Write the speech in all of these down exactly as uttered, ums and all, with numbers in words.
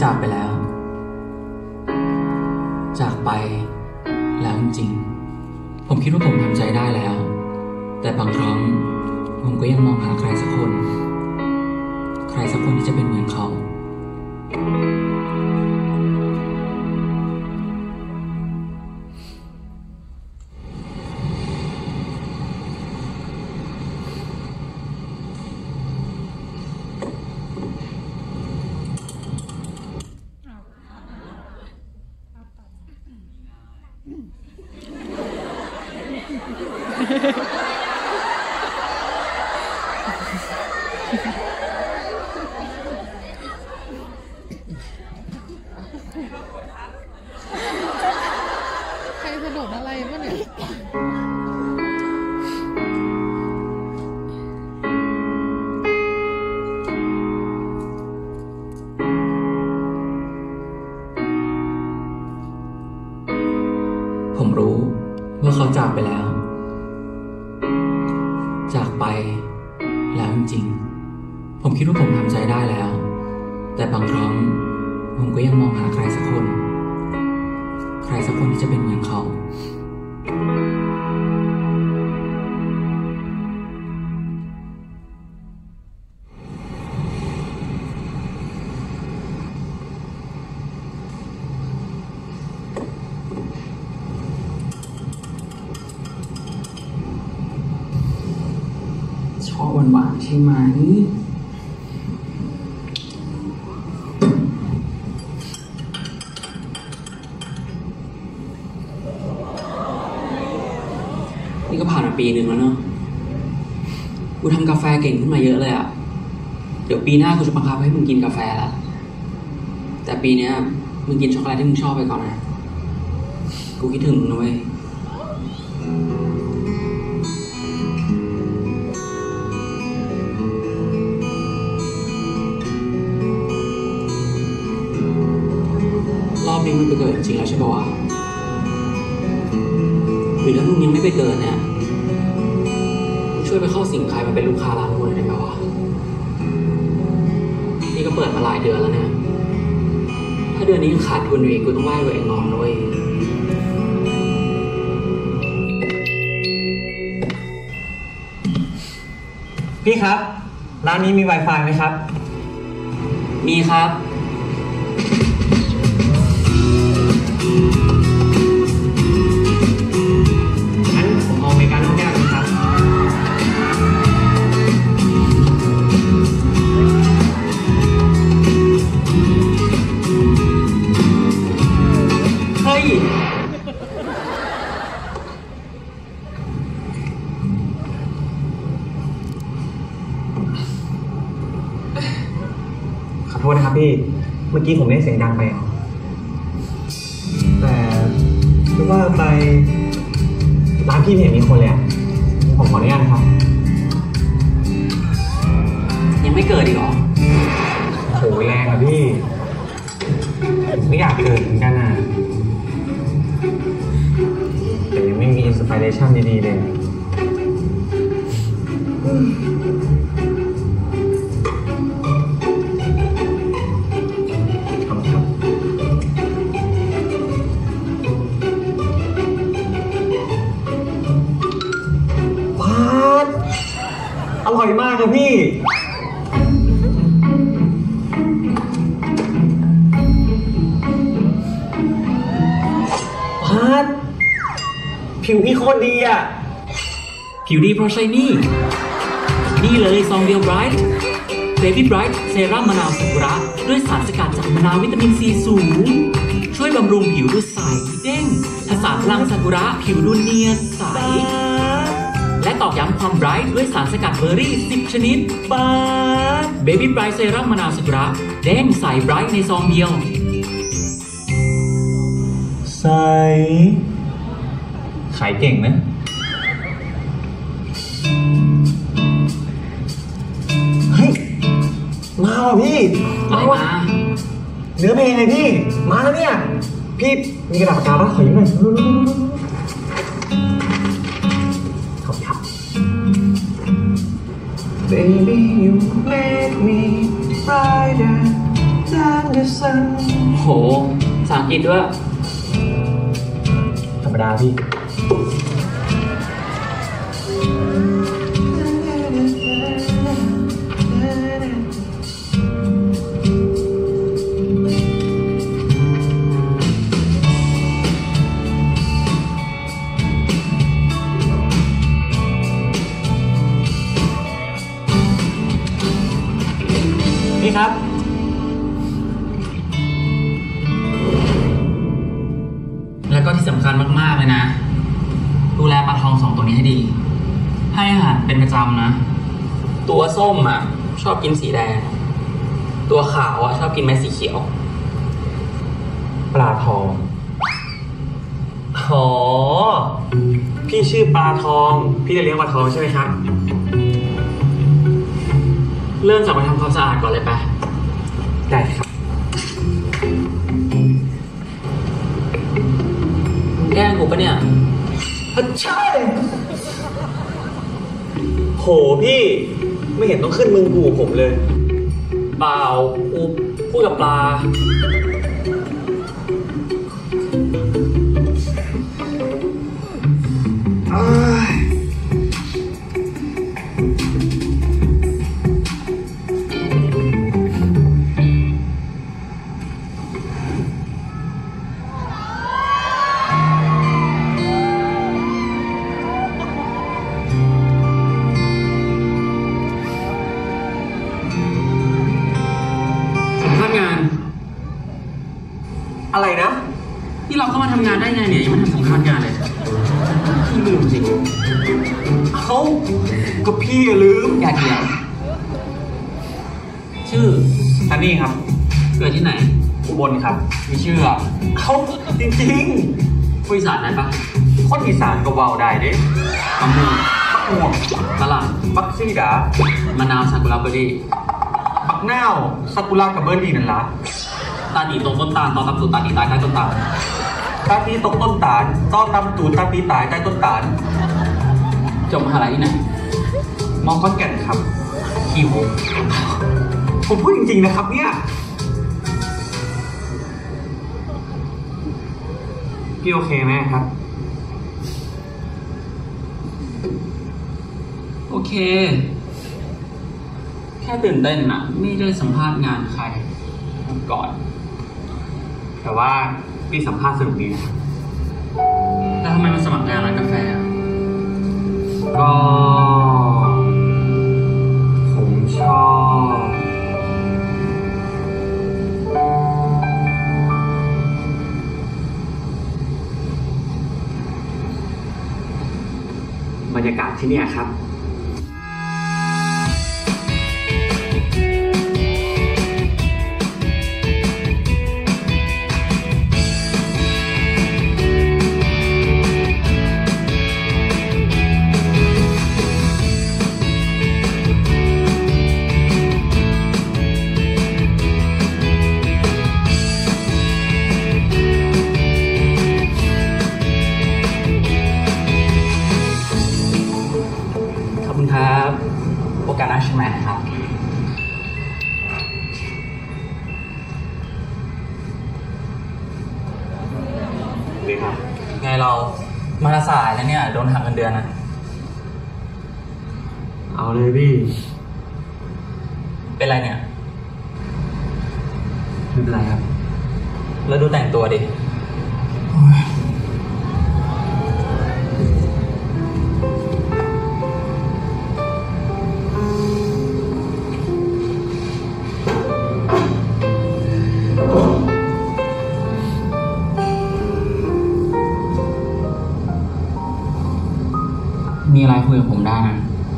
จากไปแล้วจากไปแล้วจริงๆผมคิดว่าผมทำใจได้แล้วแต่บางครั้งผมก็ยังมองหาใครสักคนใครสักคนที่จะเป็นเหมือนเขาใครสะดุดอะไรวะเนี่ยผมรู้ว่าเขาจากไปแล้วจากไปแล้วจริงๆผมคิดว่าผมทำใจได้แล้วแต่บางครั้งผมก็ยังมองหาใครสักคนใครสักคนที่จะเป็นเหมือนเขาชอบหวานๆใช่ไหมนี่ก็ผ่านมาปีหนึ่งแล้วเนอะกูทำกาแฟเก่งขึ้นมาเยอะเลยอะเดี๋ยวปีหน้ากูจะบังคับให้มึงกินกาแฟละแต่ปีนี้มึงกินช็อกโกแลตที่มึงชอบไปก่อนนะกูคิดถึงมึงนะเว้ยรอบนี้มันไปเกิดจริงแล้วใช่ป่าวะหรือถ้ามึงยังไม่ไปเกิดเนี่ยช่วยไปเข้าสิงใครมาเป็นลูกค้าร้านกูหน่อยได้ไหมวะนี่ก็เปิดมาหลายเดือนแล้วเนี่ยถ้าเดือนนี้ยังขาดทุนอยู่อีกกูต้องไหว้ตัวเองงอนด้วยพี่ครับร้านนี้มี Wi-Fi ไหมครับมีครับงั้นผมเอาอเมริกาโน่แก้วนึงครับเฮ้ยขอโทษนะครับพี่เมื่อกี้ผมเล่นเสียงดังไปแต่คือว่าไปร้านพี่ไม่เห็นมีคนเลยอ่ะผมขออนุญาตนะครับยังไม่เกิดอีกเหรอโหแรงอ่ะพี่ไม่อยากเกิดเหมือนกันอ่ะแต่ยังไม่มีอินสปิเรชั่นดีๆเลยอร่อยมากเลยพี่พาดผิวพี่โคตรดีอ่ะผิวดีเพราะใช้นี่นี่เลยซองเดียวไบรท์เบบี้ไบรท์เซรั่มมะนาวซากุระด้วยสารสกัดจากมะนาววิตามินซีสูงช่วยบำรุงผิวดูใสเด้งผสานพลังซากุระผิวดูเนียนใสและตอกย้ำความไบรท์ด้วยสารสกัดเบอร์รี่สิบชนิดบาร์เบบี้ไบรท์เซรั่มมะนาวซากุระเด้งใสไบรท์ในซองเดียวใสขายเก่งนะเฮ้ยมาว่ะพี่มาว่ะเนื้อเพลงไงพี่มาแล้วเนี่ยพี่มีกระดาษปากกาป่ะขอยืมหน่อยขอบครับ Baby you make me brighter โหภาษาอังกฤษด้วยธรรมดาพี่นี่ครับแล้วก็ที่สำคัญมากๆเลยนะดูแลปลาทองสองตัวนี้ให้ดีให้อาหารเป็นประจำนะตัวส้มอ่ะชอบกินสีแดงตัวขาวอ่ะชอบกินเม็ดสีเขียวปลาทองอ๋อพี่ชื่อปลาทองพี่จะเลี้ยงปลาทองใช่ไหมครับเริ่มจากไปทำความสะอาดก่อนเลยไปได้ครับแกล้งกูปะเนี่ยใช่โหพี่ไม่เห็นต้องขึ้นมึงกูผมเลยเปล่ากูพูดกับปลาอะไรนะที่เราเข้ามาทำงานได้ไงเนี่ยยังไม่ทำสัมภาษณ์งานเลยพี่ลืมจริงเขาก็พี่ลืมอย่าเถียงชื่อซันนี่ครับเกิดที่ไหนอุบลครับมีชื่ออ่ะเขาจริงๆผู้อีสานได้ปะคนอีสานก็เว้าได้เด้มะม่วงมะม่วงฝรั่งบักซี่ดามะนาวซากุระเบอร์รี่บักนาวซากุระกับเบอร์รี่นั่นล่ะตาตีตรงต้นตาลตอนตำตูตาตีตายใต้ต้นตาลตาตีตรงต้นตาลตอนตำตูตาตีตายใต้ต้นตาลจบมหาลัยที่ไหนมอขอนแก่นครับคิวผมพูดจริงๆนะครับเนี่ยพี่โอเคไหมครับโอเคแค่ตื่นเต้นอะไม่ได้สัมภาษณ์งานใครก่อนแต่ว่าพี่สัมภาษณ์สนุกดีนะครับแล้วทำไมมาสมัครงานร้านกาแฟก็ผมชอบบรรยากาศที่นี่ครับครับโอกาสหน้าใช่ไหมครับดีครับไงเรามาสายแล้วเนี่ยโดนหักเงินเดือนนะเอาเลยพี่เป็นไรเนี่ยไม่เป็นไรครับแล้วดูแต่งตัวดิมีอะไรคุยกับผมได้นะ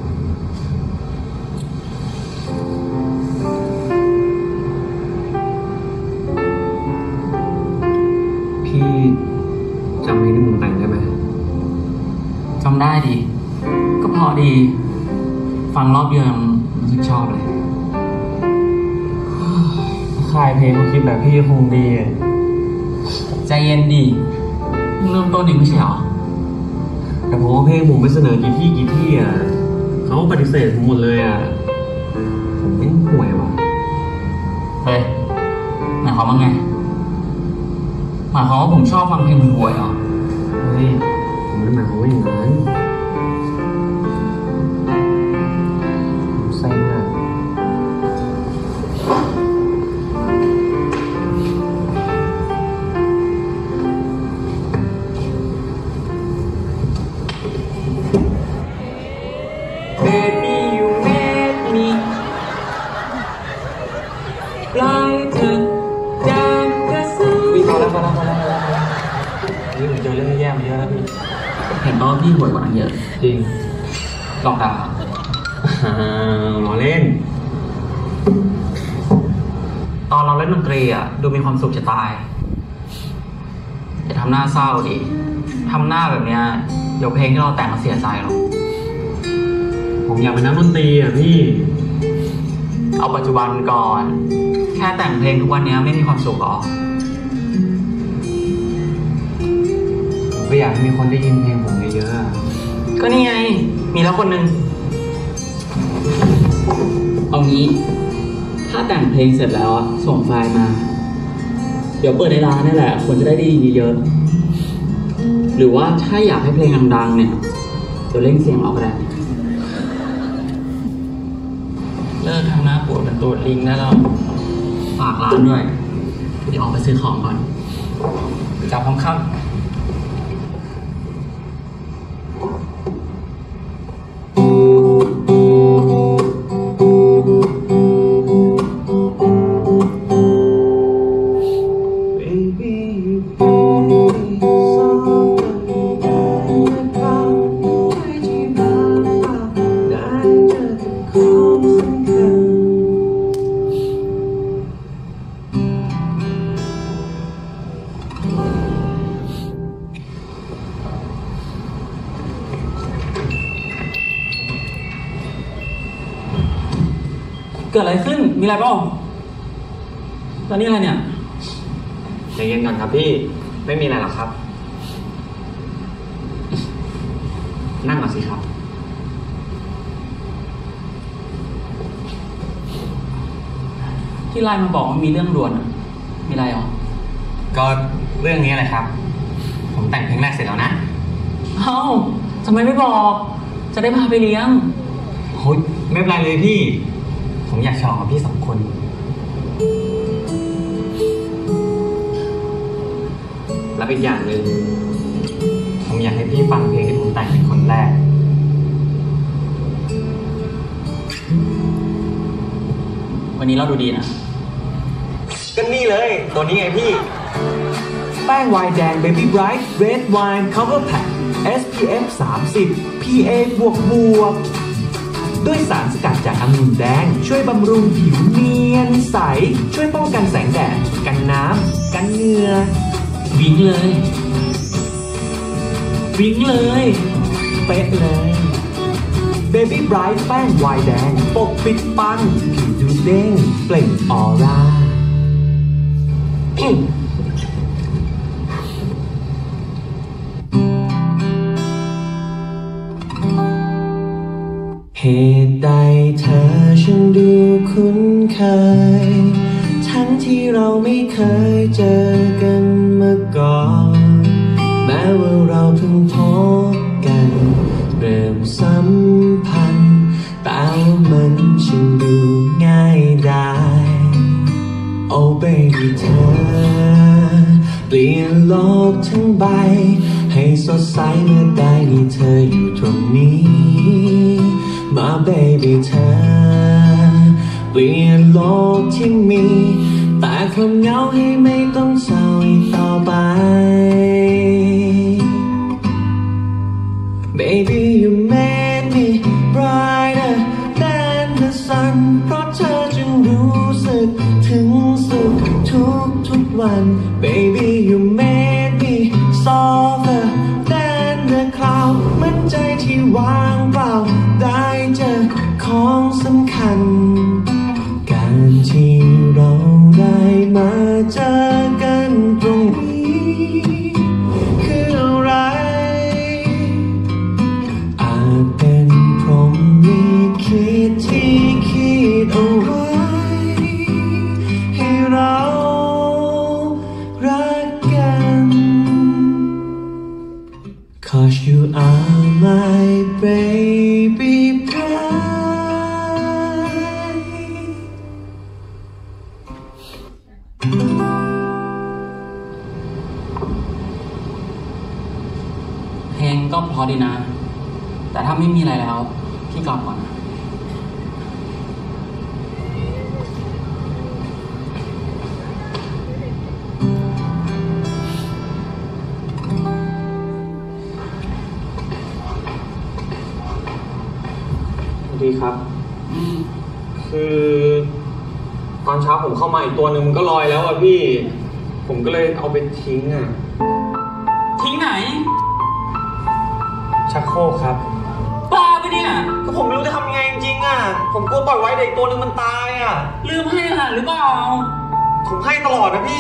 พี่จำเพลงที่ผมแต่งได้ไหมจำได้ดิก็พอดีฟังรอบเดียวยังรู้สึกชอบเลยค่ายเพลงเขาคิดแบบพี่คงดีใจเย็นดิเริ่มต้นเองไม่ใช่หรอแต่ผมเพลงผมไปเสนอกี่ที่กี่ที่อ่ะเขาปฏิเสธผมหมดเลยอ่ะผมไม่ห่วยว่ะเฮ้ยความว่าไงหมายความว่าผมชอบฟังเพลงห่วยๆเหรอเฮ้ยผมไม่หมายความว่าอย่างนั้นผมเซ็งอ่ะนี่ผมเจอเรื่องแย่มาเยอะแล้วพี่เห็นตอนพี่ห่วยกว่านั้นเยอะจริงลองด่าล้อเล่นตอนเราเล่นดนตรีอ่ะดูมีความสุขจะตายอย่าทำหน้าเศร้าดิทำหน้าแบบเนี้ยเดี๋ยวเพลงที่เราแต่งมาเสียใจหรอกผมอยากเป็นนักดนตรีอ่ะพี่เอาปัจจุบันก่อนแค่แต่งเพลงทุกวันนี้ไม่มีความสุขหรอก็อยากให้มีคนได้ยินเพลงผมเยอะๆก็นี่ไงมีแล้วคนหนึ่งเอางี้ถ้าแต่งเพลงเสร็จแล้วส่งไฟล์มาเดี๋ยวเปิดในร้านนี่แหละคนจะได้ได้ยินเยอะๆหรือว่าถ้าอยากให้เพลงดังๆเนี่ยเดี๋ยวเร่งเสียงเอาก็ได้เลิกทำหน้าปวดเป็นตัวลิงได้แล้วฝากร้านด้วยเดี๋ยวออกไปซื้อของก่อนจับค่ำๆเกิดอะไรขึ้นมีอะไรเปล่าตอนนี้อะไรเนี่ยใจเย็นก่อนครับพี่ไม่มีอะไรหรอกครับนั่งก่อนสิครับที่ไลน์มาบอกว่ามีเรื่องด่วนมีอะไรหรอก็เรื่องนี้แหละครับผมแต่งเพลงแรกเสร็จแล้วนะเอ้าทำไมไม่บอกจะได้พาไปเลี้ยงโฮ้ยไม่เป็นไรเลยพี่ผมอยากฉลองกับพี่สองคนและอีกอย่างหนึ่งผมอยากให้พี่ฟังเพลงที่ผมแต่งเป็นคนแรกวันนี้เราดูดีนะก็นี่เลยตัวนี้ไงพี่แป้งไวน์แดง Baby Bright Red Wine Cover Pack เอส พี เอฟ สามสิบ พี เอ บวกบวกด้วยสารสกัดจากองุ่นแดงช่วยบำรุงผิวเนียนใสช่วยป้องกันแสงแดดกันน้ำกันเหงื่อวิ่งเลยวิ่งเลยเป๊ะเลย Baby Bright แป้งไวน์แดงปกปิดปังผิวดูเด้งเปล่งออร่าเหตุใดเธอฉันดูคุ้นเคยทั้งที่เราไม่เคยเจอกันมาก่อนแม้ว่าเราเพิ่งพบกันเริ่มสัมพันธ์แต่มันฉันดูง่ายได้โอ้ baby เธอเปลี่ยนโลกทั้งใบให้สดใสเมื่อได้มีเธออยู่ตรงนี้มา baby เธอเปลี่ยนโลกที่มีแต่ความเหงาให้ไม่ต้องเศร้าอีกต่อไป baby you made me brighter than the sun เพราะเธอจึงรู้สึกถึงสุขทุกทุกวัน baby you made me softer than the cloud เหมือนใจที่ว่างเปล่าได้เจอของสำคัญการที่เราได้มาเจอกันตรงนี้คืออะไรอาจเป็นพรหมลิขิตที่คิดเอาไว้ให้เรางก็พอดีนะแต่ถ้าไม่มีอะไรแล้วพี่กลับก่อนนะดีครับคือตอนเช้าผมเข้ามาอีกตัวหนึ่งมันก็ลอยแล้วอ่ะพี่ผมก็เลยเอาไปทิ้งอ่ะทิ้งไหนชักโครกครับบ้าปะเนี่ยก็ผมไม่รู้จะทำยังไงจริงๆอ่ะผมกลัวปล่อยไว้เด็กตัวหนึ่งมันตายอ่ะลืมให้อาหารหรือเปล่าผมให้ตลอดนะพี่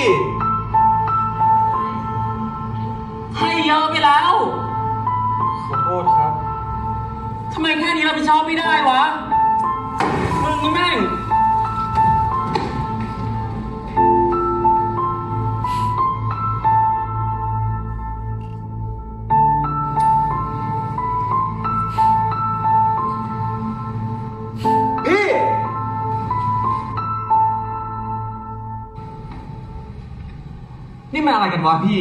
ให้เยอะไปแล้วขอโทษครับทำไมแค่นี้เราไปชอบไม่ได้วะมึงนี่แม่งพี่นี่มันอะไรกันวะพี่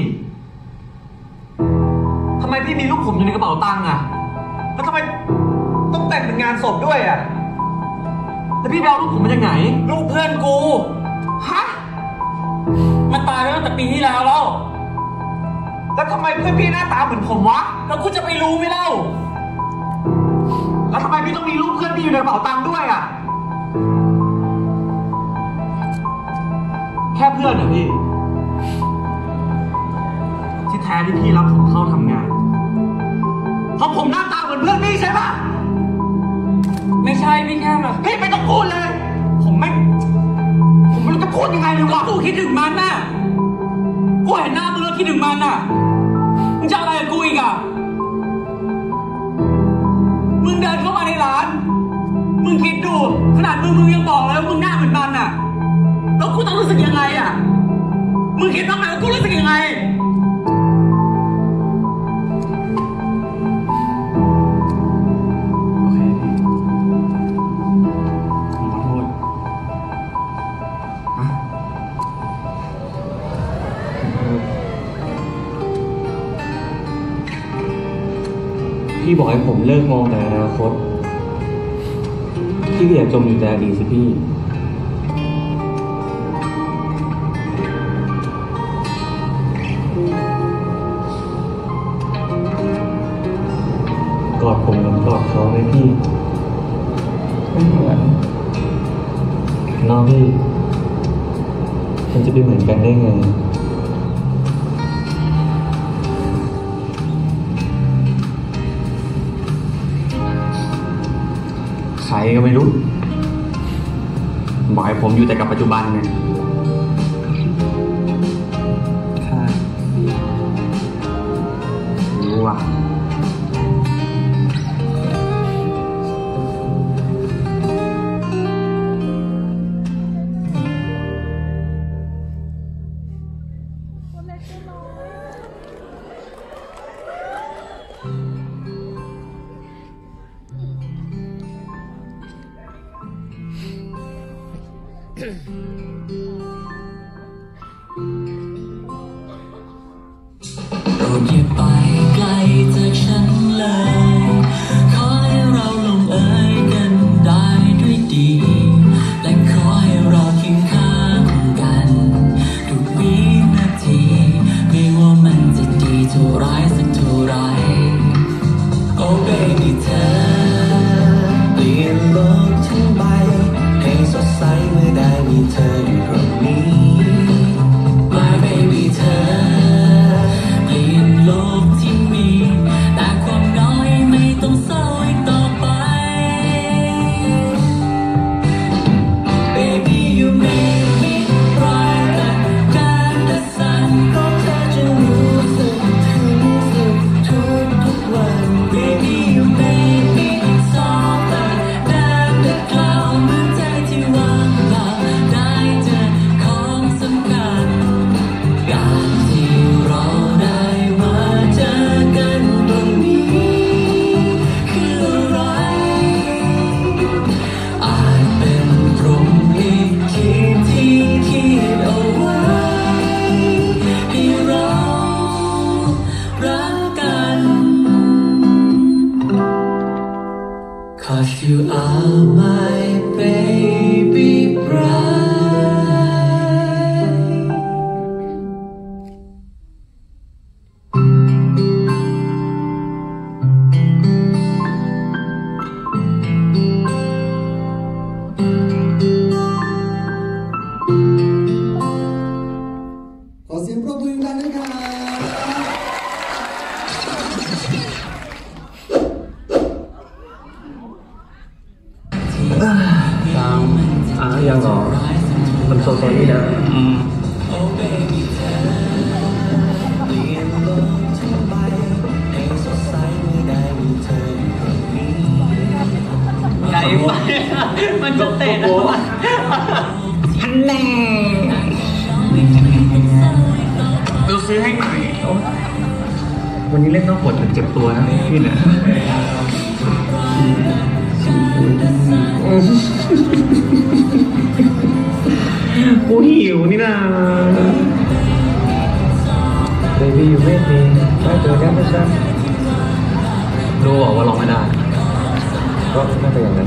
ทำไมพี่มีลูกผมอยู่ในกระเป๋าตังค์อะแล้วทำไมต้องแต่งเป็นงานศพด้วยอ่ะแล้วพี่ไปเอาลูกผมมาจากไหนลูกเพื่อนกูฮะมันตายไปตั้งแต่ปีที่แล้วแล้วแล้วทำไมเพื่อนพี่หน้าตาเหมือนผมวะแล้วกูจะไปรู้ไหมเล่าแล้วทำไมพี่ต้องมีลูกเพื่อนพี่อยู่ในกระเป๋าตังค์ด้วยอ่ะแค่เพื่อนเหรอพี่ที่แท้ที่พี่รับผมเข้าทำงานเพราะผมหน้าตาเหมือนเพื่อนพี่ใช่ปะไม่ใช่พี่แค่แบบพี่ไม่ต้องพูดเลยผมไม่ผมไม่รู้จะพูดยังไงเลยวะกูคิดถึงมันน่ะกูเห็นหน้ามึงแล้วคิดถึงมันน่ะมึงจะอะไรกับกูอีกอ่ะมึงเดินเข้ามาในร้านมึงคิดดูขนาดมึงมึงยังบอกเลยว่ามึงหน้าเหมือนมันน่ะแล้วกูต้องรู้สึกยังไงอ่ะมึงคิดบ้างไหมว่ากูรู้สึกยังไงพี่บอกให้ผมเลิกมองแต่อนาคตพี่อย่าจมอยู่แต่อดีตสิพี่กอดผมเหมือนกอดเขาไหมพี่ไม่เหมือนน้องพี่มันจะเป็นเหมือนกันได้ไงใครก็ไม่รู้บอกให้ผมอยู่แต่กับปัจจุบันไงค่ะรู้อ่ะโปรดอย่าไปไกลจากฉันเลยขอให้เราลงเอยกันได้ด้วยดีและขอให้เราเคียงข้างกันทุกวินาทีไม่ว่ามันจะดีเท่าไรสักเท่าไร Oh baby เธอเปลี่ยนโลกทั้งใบให้สดใสเมื่อได้มีเธอเสียงปรบมือดังๆด้วยครับตามอ่ะยังเหรอมันโซโซนี่นะอืมใหญ่ไปมันจะเตะนะพันแน่เราซื้อให้หน่อยวันนี้เล่นต้องปวดถึงเจ็บตัวนะพี่เนี่ยกูหิวนี่นะ Baby you made me ได้เจอกันไหมจ๊ะรู้บอกว่าร้องไม่ได้ก็น่าจะอย่างนั้น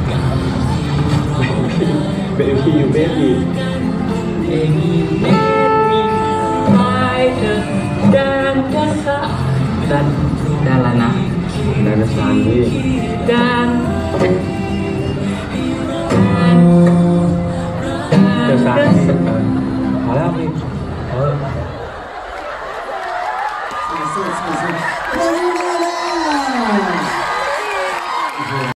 Baby you made me Baby made me cry เธอดันดันดันดันอะไรนะนายสานที่ดันเจอสานพอแล้วพี่เออสุดๆๆๆ